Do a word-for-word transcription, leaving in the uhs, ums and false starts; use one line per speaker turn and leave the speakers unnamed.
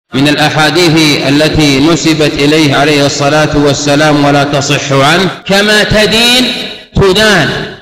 من الأحاديث التي نسبت إليه عليه الصلاة والسلام ولا تصح عنه: كما تدين تدان.